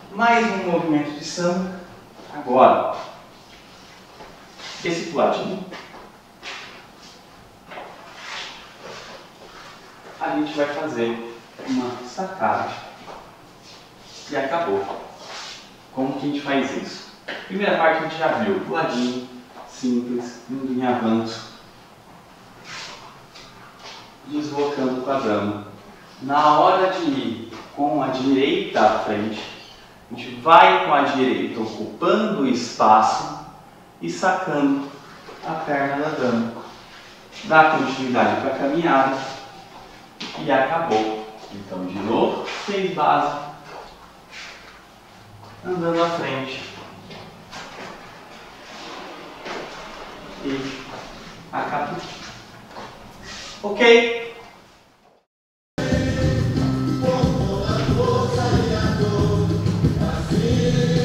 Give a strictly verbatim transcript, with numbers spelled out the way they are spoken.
Mais um movimento de samba. Agora, esse puladinho, a gente vai fazer uma sacada e acabou. Como que a gente faz isso? Primeira parte a gente já viu, puladinho, simples, indo em avanço, deslocando com a dama. Na hora de ir com a direita à frente, a gente vai com a direita ocupando o espaço e sacando a perna da dama. Dá continuidade para a caminhada e acabou. Então, de novo, fez base, andando à frente e acabou. Ok? Con toda cosa y a todo, así.